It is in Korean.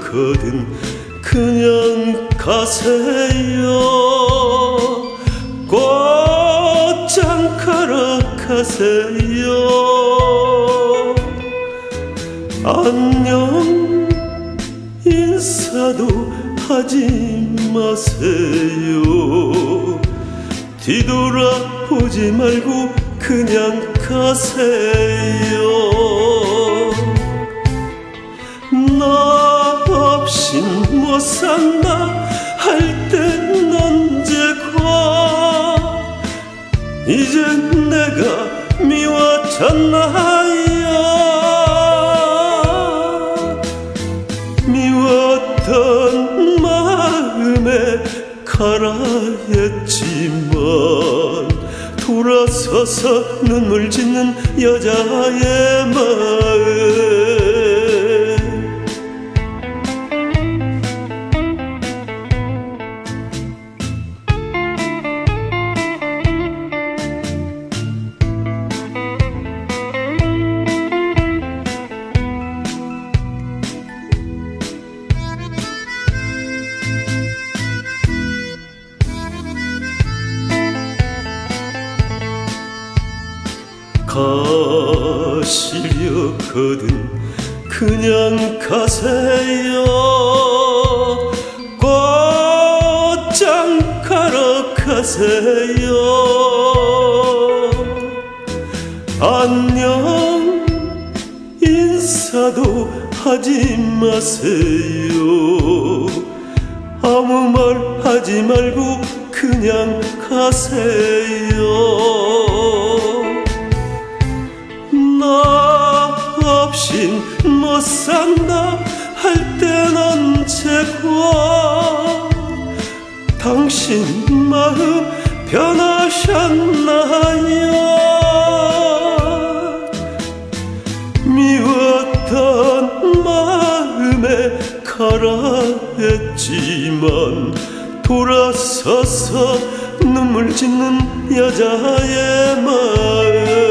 싫거든 그냥 가세요. 꽃장 가러 가세요. 안녕 인사도 하지 마세요. 뒤돌아보지 말고 그냥 가세요. 나 없인 못 산다 할 땐 언제고 이젠 내가 미워졌나요. 미웠던 마음에 가라 했지만 돌아서서 눈물 짓는 여자의 마음. 가시려거든 그냥 가세요. 꽃장 가러 가세요. 안녕 인사도 하지 마세요. 아무 말 하지 말고 그냥 가세요. 나 없인 못 산다 할 땐 언제고 당신 마음 변하셨나요. 미웠던 마음에 가라 했지만 돌아서서 눈물 짓는 여자의 마음.